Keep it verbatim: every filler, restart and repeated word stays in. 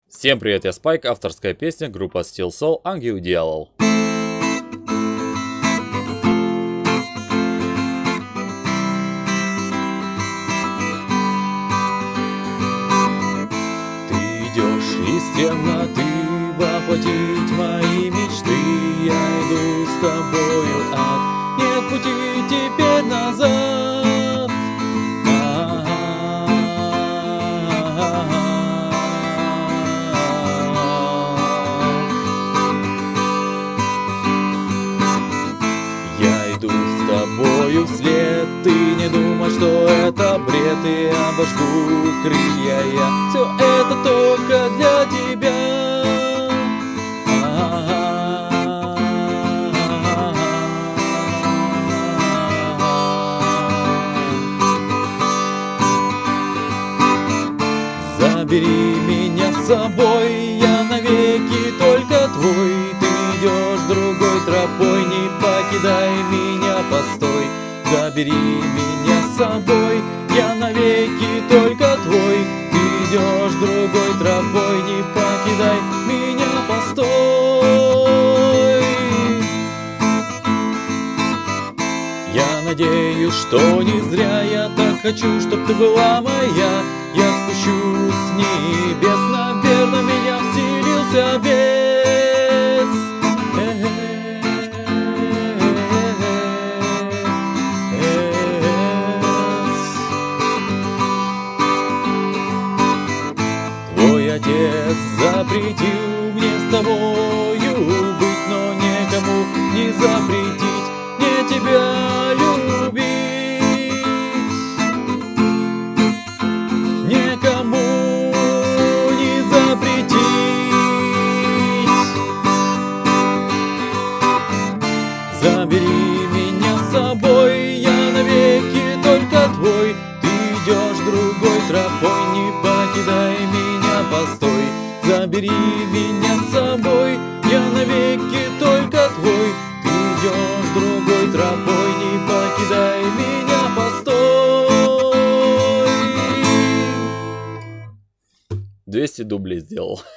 Всем привет, я Спайк, авторская песня, группа Steel Soul, Ангел Дьявол. Ты идешь из темноты воплотить мои мечты. Я иду с тобою, ад, нет пути теперь назад. Я иду с тобою вслед, ты не думай, что это бред, и обожгу крылья я. Все это только для тебя. Забери меня с собой, я навеки только твой. Ты идешь другой тропой, не покидай меня, постой. Забери меня с собой, я навеки только твой. Ты идешь другой тропой, не покидай меня, постой. Я надеюсь, что не зря я так хочу, чтоб ты была моя. Я спущусь с небес, наверное, меня вселился бес. Твой отец запретил мне с тобою быть, но никому не запретить мне тебя любить. Никому не запретить. Забери меня с собой, я навеки только твой. Ты идешь другой тропой, не покидай меня, постой. Забери меня с собой, я навеки только твой. Ты идешь другой тропой, не покидай меня, постой. двести дублей сделал.